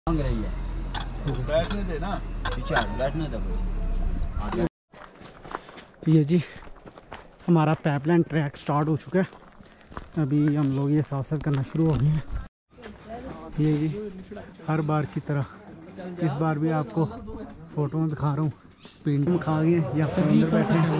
मांग रही है, बैठने दे ना, पीछे बैठने दे। ये जी हमारा पाइपलाइन ट्रैक स्टार्ट हो चुका है। अभी हम लोग ये साथ साथ करना शुरू हो गए हैं। ये जी हर बार की तरह इस बार भी आपको फ़ोटो में दिखा रहा हूँ। पेंट में खा गए या फिर अंदर बैठे हैं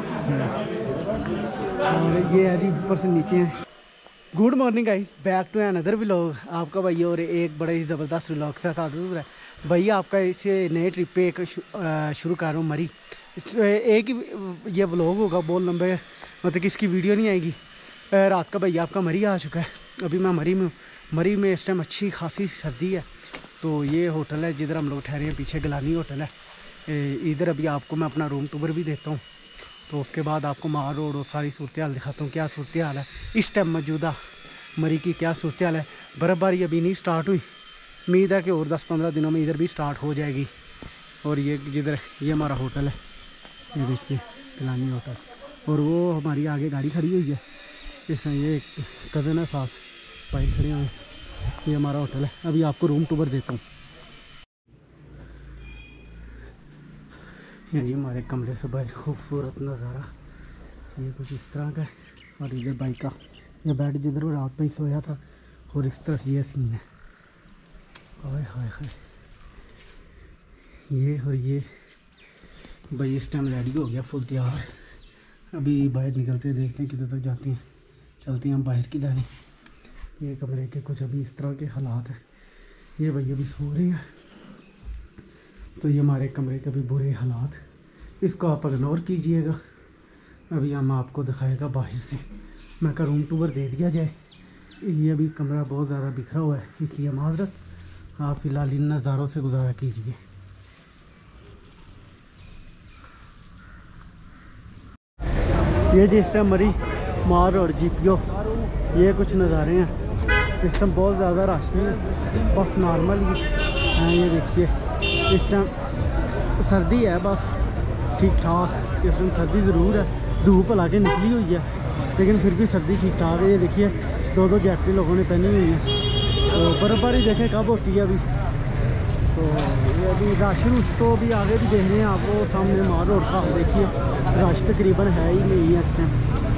और ये है जी ऊपर से नीचे हैं। Good morning guys, back to another vlog. आपका भाई और एक बड़े ही ज़बरदस्त व्लॉग के साथ आदत है भैया। आपका इसे नए ट्रिप पे एक शुरू कर रहा हूँ मरी। एक ही ये व्लॉग होगा, बहुत लंबे, मतलब कि इसकी वीडियो नहीं आएगी। रात का भैया आपका मरी आ चुका है। अभी मैं मरी में हूँ। मरी में इस टाइम अच्छी खासी सर्दी है। तो ये होटल है जिधर हम लोग ठहरे हैं, पीछे गलानी होटल है। इधर अभी आपको मैं अपना रूम टूर भी देता हूँ। तो उसके बाद आपको मार रोड और सारी सूरत हाल दिखाता हूँ, क्या सूरत हाल है इस टाइम मौजूदा मरी की, क्या सूरत हाल है। बर्फ़बारी अभी नहीं स्टार्ट हुई, उम्मीद है कि और 10-15 दिनों में इधर भी स्टार्ट हो जाएगी। और ये जिधर ये हमारा होटल है, ये देखिए गलानी होटल। और वो हमारी आगे गाड़ी खड़ी हुई है, इसमें ये कज़न है साथ भाई खड़े हुए हैं। ये हमारा होटल है। अभी आपको रूम टूर देता हूँ। ये हमारे कमरे से बाहर खूबसूरत नज़ारा ये कुछ इस तरह का है। और इधर बाइक का ये बेड जिधर वो रात में ही सोया था, और इस तरफ ये सीन है। ओए हाय हाय, ये और ये भाई इस टाइम रेडी हो गया फुल तैयार। अभी बाहर निकलते हैं, देखते हैं किधर तक जाते हैं, चलते हैं हम बाहर की दानी। ये कमरे के कुछ अभी इस तरह के हालात हैं। ये भाई अभी सो रहे हैं, तो ये हमारे कमरे के भी बुरे हालात, इसको आप इग्नोर कीजिएगा। अभी हम आपको दिखाएगा बाहर से। मैं का रूम टूर दे दिया जाए। ये अभी कमरा बहुत ज़्यादा बिखरा हुआ है, इसलिए माजरत। आप फ़िलहाल इन नज़ारों से गुजारा कीजिए। ये जिस टाइम मरी मार और GPO ये कुछ नज़ारे हैं। इस टाइम बहुत ज़्यादा रश नहीं है, बस नॉर्मल ही है। ये देखिए इस टाइम सर्दी है, बस ठीक ठाक। इस टाइम सर्दी ज़रूर है, धूप हालांकि निकली हुई है, लेकिन फिर भी सर्दी ठीक ठाक है। ये देखिए 2-2 जैकेटें लोगों ने पहनी हुई हैं। तो बर्फ़बारी देखें कब होती है अभी। तो ये अभी रश तो अभी आगे भी देख रहे हैं आपको, सामने मार रोड का देखिए रश तकरीबन है ही नहीं है इस टाइम।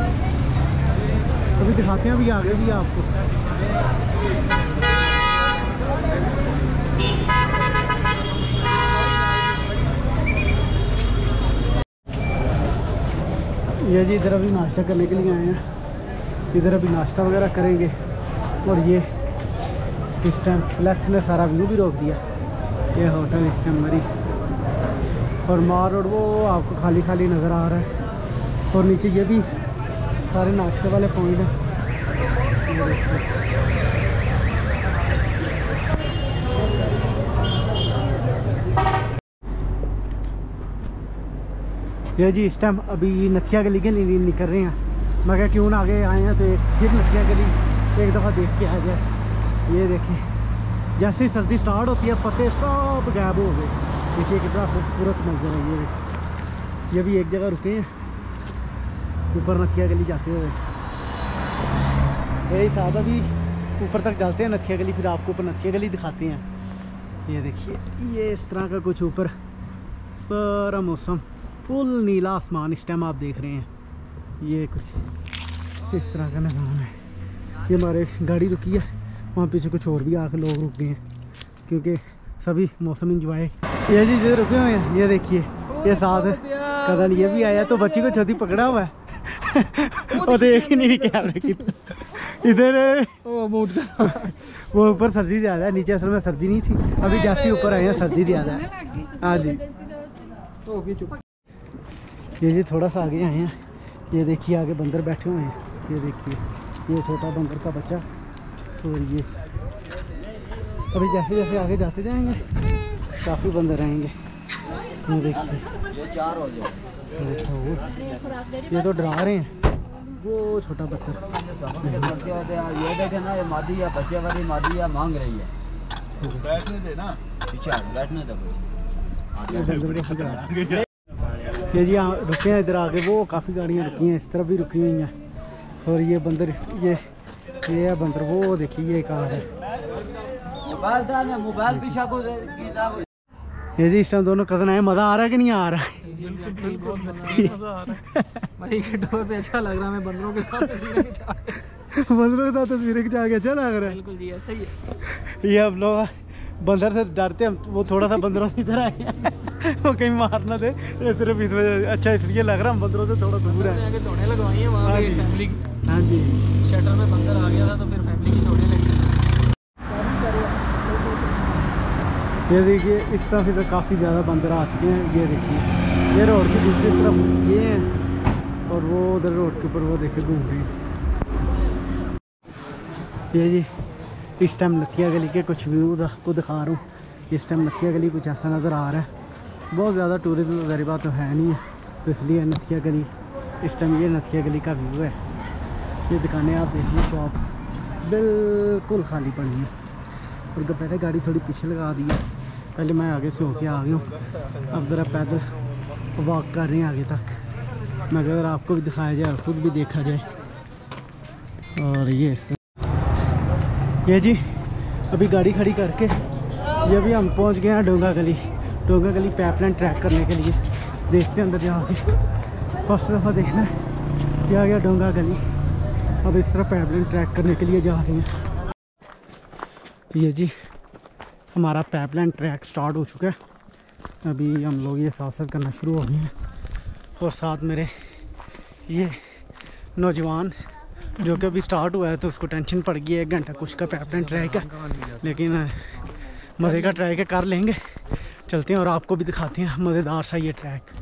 अभी दिखाते हैं अभी आगे भी आपको। ये जी इधर अभी नाश्ता करने के लिए आए हैं, इधर अभी नाश्ता वगैरह करेंगे। और ये इस टाइम फ्लैक्स ने सारा व्यू भी रोक दिया। ये होटल इस टाइम मरी और मार रोड वो आपको खाली खाली नज़र आ रहा है। और नीचे ये भी सारे नाश्ते वाले पॉइंट हैं। ये जी इस टाइम अभी नथिया गली के लिए निकल रहे हैं। मैं क्या क्यों ना आगे आए हैं तो एक फिर नथिया गली एक दफ़ा देख के आ जाए। ये देखें जैसे ही सर्दी स्टार्ट होती है पत्ते सब गायब हो गए। देखिए कितना खूबसूरत मंजर है। ये भी एक जगह रुके हैं ऊपर नथिया गली जाते हुए। यही साथ अभी ऊपर तक जाते हैं नथिया गली, फिर आपको ऊपर नथिया गली दिखाते हैं। ये देखिए ये इस तरह का कुछ ऊपर सारा मौसम फुल नीला आसमान इस टाइम आप देख रहे हैं। ये कुछ इस तरह का निज़ाम है। ये हमारे गाड़ी रुकी है, वहाँ पीछे कुछ और भी आके लोग रुक गए हैं क्योंकि सभी मौसम इंजॉय। ये जी जो रुके हुए हैं, ये देखिए ये साथ कदन ये भी आया, तो बच्ची को छोटी पकड़ा हुआ है और देख ही नहीं कैमरे की इधर। वो ऊपर सर्दी ज़्यादा है, नीचे असल में सर्दी नहीं थी, अभी जैसे ऊपर आए हैं सर्दी ज़्यादा है। हाँ जी ये जी थोड़ा सा आगे आए हैं। ये देखिए आगे बंदर बैठे हुए हैं। ये देखिए ये छोटा बंदर का बच्चा। और ये अभी जैसे जैसे आगे जाते जाएंगे काफ़ी बंदर आएंगे। ये देखिए ये 4 हो जाए। ये तो डरा रहे हैं वो छोटा बच्चा। ये देखे ना, ये मादी या बच्चे वाली मादी या मांग रही है, बैठने दे ना, पीछे बैठने दे। ये जी यहाँ रुके हैं इधर आगे, वो काफ़ी गाड़ियाँ रुकी हैं, इस तरफ भी रुकी हुई हैं। और ये बंदर ये है बंदर, वो देखिए ये कार है। मोबाइल था ना, मोबाइल पीछा को ये जी इस टाइम दोनों कदम आए, मज़ा आ रहा है कि नहीं आ रहा है? बहुत मज़ा आ रहा है भाई के डोर पे अच्छा लग रहा है। मैं बंदरों के साथ तस्वीरें खिंचा बंदरों के साथ तस्वीरें खिंचा के अच्छा लग रहा है। बिल्कुल जी ऐसा ही है। ये हम लोग बंदर से डरते हम, वो थोड़ा सा बंदरों से इधर आए हैं वो कहीं मार ना दे, ये सिर्फ इस वजह अच्छा इसलिए लग रहा है हम बंदरों से थोड़ा दूर है। आगे दौड़े लगवाई है वहाँ पे फैमिली। हाँ जी, शटर में बंदर आ गया था तो फिर फैमिली की दौड़े लगी। ये देखिए इस तरफ इधर काफ़ी ज़्यादा बंदर आ चुके हैं। ये देखिए ये रोड की दूसरी तरफ ये हैं और वो उधर रोड के ऊपर वो देखे घूम रहे हैं। ये जी इस टाइम लथिया गली के कुछ व्यू को दिखा रहा हूँ। इस टाइम लथिया गली कुछ ऐसा नज़र आ रहा है। बहुत ज़्यादा टूरिज्म गरीबा तो है नहीं है, तो इसलिए नथिया गली इस टाइम ये नथिया गली का व्यू है। ये दुकानें आप देखिए, शॉप बिल्कुल खाली पड़ी है और दोपहर गाड़ी थोड़ी पीछे लगा दी है। पहले मैं आगे से होके आ गया हूँ, अब ज़रा पैदल वॉक कर रहे हैं आगे तक। मैं अगर आपको भी दिखाया जाए और ख़ुद भी देखा जाए। और ये जी अभी गाड़ी खड़ी करके ये भी हम पहुंच गए हैं डोंगा गली। डोंगा गली पाइपलाइन ट्रैक करने के लिए देखते हैं अंदर जाके। फर्स्ट दफ़ा देखना है ये आ गया डोंगा गली। अब इस तरह पाइपलाइन ट्रैक करने के लिए जा रहे हैं। ये जी हमारा पाइपलाइन ट्रैक स्टार्ट हो चुका है। अभी हम लोग ये साथ साथ करना शुरू हो गए हैं और साथ मेरे ये नौजवान जो कि अभी स्टार्ट हुआ है तो उसको टेंशन पड़ गई है। 1 घंटा कुछ का पाइपलाइन ट्रैक है, लेकिन मज़े का ट्रैक है, कर लेंगे। चलते हैं और आपको भी दिखाते हैं मज़ेदार सा ये ट्रैक।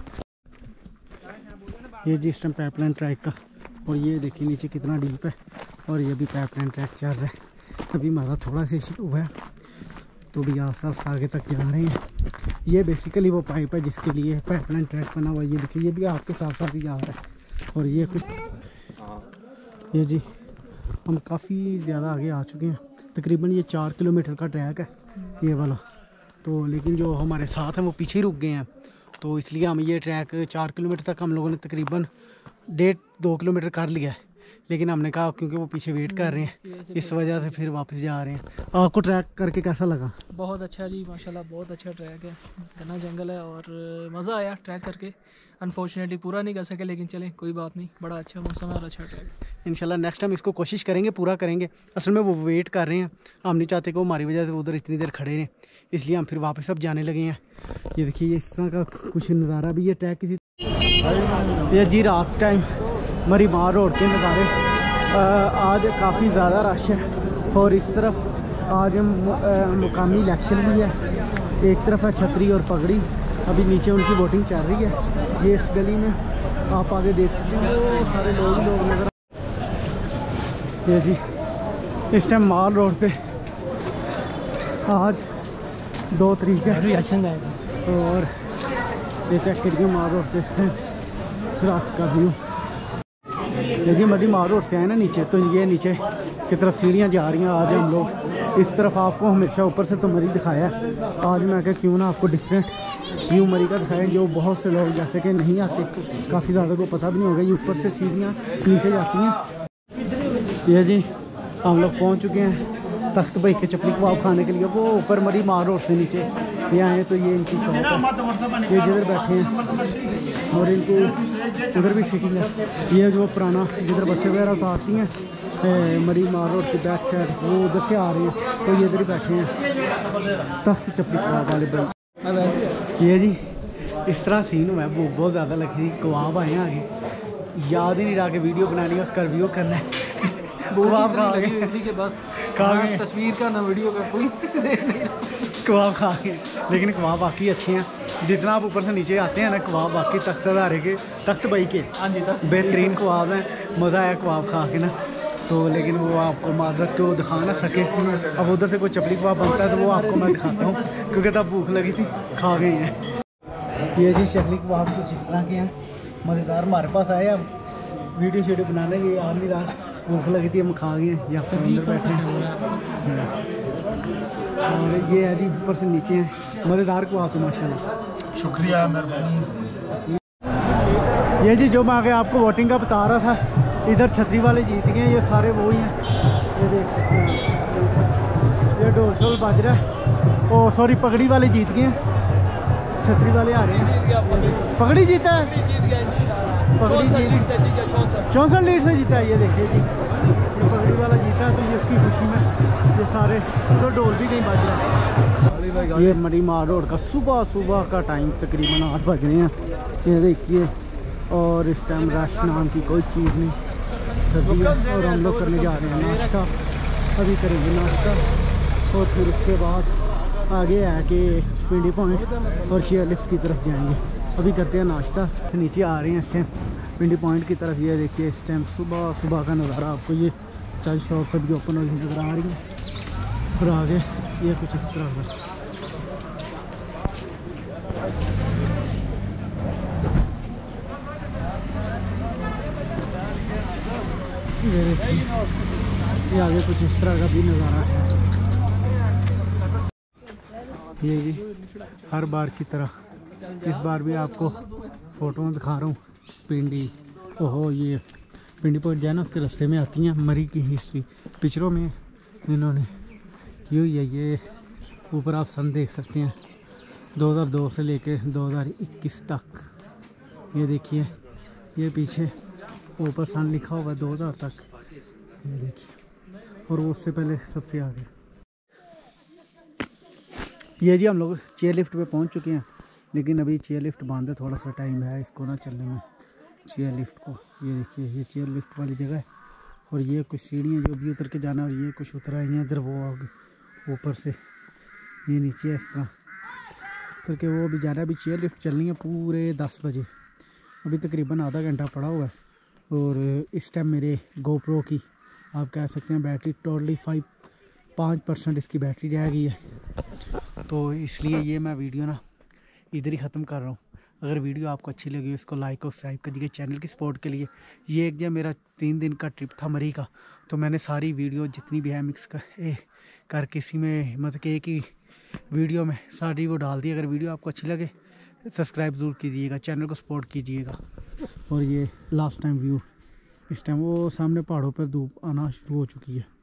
ये जी इस टाइम पाइपलाइन ट्रैक का, और ये देखिए नीचे कितना डीप है और ये भी पाइपलाइन ट्रैक चल रहा है। अभी हमारा थोड़ा सा इशू हुआ है तो भी आस्ते आगे तक जा रहे हैं। ये बेसिकली वो पाइप है जिसके लिए पाइपलाइन ट्रैक बना हुआ है। ये देखिए ये भी आपके साथ साथ ही जा रहा है। और ये कुछ ये जी हम काफ़ी ज़्यादा आगे आ चुके हैं। तकरीबन ये 4 किलोमीटर का ट्रैक है ये वाला, तो लेकिन जो हमारे साथ हैं वो पीछे ही रुक गए हैं, तो इसलिए हम ये ट्रैक 4 किलोमीटर तक हम लोगों ने तकरीबन 1.5-2 किलोमीटर कर लिया है। लेकिन हमने कहा क्योंकि वो पीछे वेट कर रहे हैं इस वजह से फिर वापस जा रहे हैं। आपको ट्रैक करके कैसा लगा? बहुत अच्छा जी, माशाल्लाह बहुत अच्छा ट्रैक है। घना जंगल है और मज़ा आया ट्रैक करके। अनफॉर्चुनेटली पूरा नहीं कर सके, लेकिन चलें कोई बात नहीं, बड़ा अच्छा मौसम है और अच्छा ट्रैक। इंशाल्लाह नेक्स्ट टाइम इसको कोशिश करेंगे, पूरा करेंगे। असल में वो वेट कर रहे हैं, हम नहीं चाहते कि वो हमारी वजह से उधर इतनी देर खड़े रहें, इसलिए हम फिर वापस अब जाने लगे हैं। ये देखिए ये इस तरह का कुछ नज़ारा भी है ट्रैक किसी। ये जी रात टाइम मरी मार रोड के नज़ारे। आज काफ़ी ज़्यादा रश है और इस तरफ आज मुकामी इलेक्शन भी है। एक तरफ है छतरी और पगड़ी, अभी नीचे उनकी वोटिंग चल रही है। ये इस गली में आप आगे देख सकते हैं वो सारे लोग नज़र। ये जी इस टाइम माल रोड पे आज 2 तारीख है और ये चेक करिए माल रोड पे इस टाइम रात का व्यू। देखिए मरी माल रोड से आए ना नीचे, तो ये नीचे की तरफ सीढ़ियाँ जा रही हैं। आज हम लोग इस तरफ आपको हमेशा ऊपर से तो मरी दिखाया है, आज मैं क्या क्यों ना आपको डिफरेंट व्यू मरी का दिखाया, जो बहुत से लोग जैसे कि नहीं आते, काफ़ी ज़्यादा को पता भी नहीं होगा। ये ऊपर से सीढ़ियाँ नीचे जाती हैं। ये जी हम लोग पहुँच चुके हैं तख्त भाई के चपली कबाब खाने के लिए। वो ऊपर मरी माल रोड से नीचे ये आए तो ये इनकी शॉप है, ये जिधर बैठे हैं और इनके उधर भी सिटिंग है। ये जो पुराना जिधर बसें वगैरह उतारती हैं मरी माल रोड की बैक साइड, वो उधर से आ रही हैं, तो ये इधर ही बैठे हैं तख्त चपली कबाब वाले भाई। ये जी इस तरह सीन हुआ है, भूख बहुत ज़्यादा लगी थी, कबाब आए हैं आगे, याद ही नहीं रहा कि वीडियो बनानी है, उसका रिव्यू करना है। कबाब खा गए बस खा गए, तस्वीर का ना वीडियो का कोई कबाब खा गए, लेकिन कबाब बाकी अच्छे हैं। जितना आप ऊपर से नीचे आते हैं ना, कबाब बाकी तख्त अदारे के, तख्त भाई के बेहतरीन कबाब हैं। मज़ा आया कबाब खा के ना, तो लेकिन वो आपको माजरत के वो दिखा ना सके। अब उधर से कोई चपली कबाब बनता है तो वो आपको मैं दिखाता हूँ, क्योंकि तब भूख लगी थी, खा गए हैं। ये जी चपली कबाब कुछ इस तरह के हैं, मज़ेदार। हमारे पास आए, अब वीडियो शीडियो बनाने की याद नहीं रहा, भूख लगी थी, हम खा गए हैं। या फिर अंदर बैठे हैं और ये है जी ऊपर से नीचे हैं, मज़ेदार कबाब तो माशाल्लाह। शुक्रिया, मेहरबानी। ये जी जो मैं आगे आपको वोटिंग का बता रहा था, इधर छतरी वाले जीत गए, ये सारे वो ही हैं, ये देख सकते हैं। ये ढोल शोल बज रहा है। ओ सॉरी, पगड़ी वाले जीत गए हैं, छतरी वाले आ रहे हैं। पगड़ी जीता है, पगड़ी जीत 64 लीड से जीता है। ये देखिए जी, ये पगड़ी वाला जीता है, तो ये इसकी खुशी में ये सारे तो ढोल भी कहीं बज रहा है। ये मरी मार रोड का सुबह का टाइम तकरीबन 8 बज रहे हैं, ये देखिए। और इस टाइम रश नाम की कोई चीज़ नहीं, सर्दी है। और हम लोग करने जा रहे हैं नाश्ता, अभी करेंगे नाश्ता और फिर उसके बाद आगे आके पिंडी पॉइंट और चेयर लिफ्ट की तरफ जाएंगे। अभी करते हैं नाश्ता, नीचे आ रहे हैं इस टाइम पिंडी पॉइंट की तरफ। ये देखिए इस टाइम सुबह का नज़ारा आपको ये चाय शॉप सभी ओपन हुई नज़र आ रही है। और आगे ये कुछ इस तरह का ये आगे कुछ इस तरह का भी नज़ारा है। ये जी हर बार की तरह इस बार भी आपको फ़ोटो में दिखा रहा हूँ पिंडी। ओहो, ये पिंडी पॉइंट जाना उसके रास्ते में आती हैं मरी की हिस्ट्री पिक्चरों में इन्होंने की हुई है। ये ऊपर आप सन देख सकते हैं 2002 से लेके 2021 तक। ये देखिए, ये पीछे ऊपर सन लिखा हुआ है 2000 तक, ये देखिए। और वो उससे पहले सबसे आगे। ये जी हम लोग चेयर लिफ्ट पे पहुंच चुके हैं, लेकिन अभी चेयर लिफ्ट बंद है, थोड़ा सा टाइम है इसको ना चलने में चेयर लिफ्ट को। ये देखिए, ये चेयर लिफ्ट वाली जगह है और ये कुछ सीढ़ियाँ जो भी उतर के जाना, और ये कुछ उतर आई हैं इधर, वो आगे ऊपर से ये नीचे इस तरह उतर के वो भी जाना है। अभी चेयर लिफ्ट चलनी है पूरे 10 बजे, अभी तकरीबन आधा घंटा पड़ा हुआ है। और इस टाइम मेरे गोप्रो की आप कह सकते हैं बैटरी टोटली 5% इसकी बैटरी रह गई है, तो इसलिए ये मैं वीडियो ना इधर ही ख़त्म कर रहा हूँ। अगर वीडियो आपको अच्छी लगी इसको लाइक और सब्सक्राइब कर दीजिए चैनल की सपोर्ट के लिए। ये एक दिन मेरा 3 दिन का ट्रिप था मरी का, तो मैंने सारी वीडियो जितनी भी है मिक्स कर किसी में मतलब कि एक ही वीडियो में सारी वो डाल दी। अगर वीडियो आपको अच्छी लगे सब्सक्राइब ज़रूर कीजिएगा, चैनल को सपोर्ट कीजिएगा। और ये लास्ट टाइम व्यू, इस टाइम वो सामने पहाड़ों पर धूप आना शुरू हो चुकी है।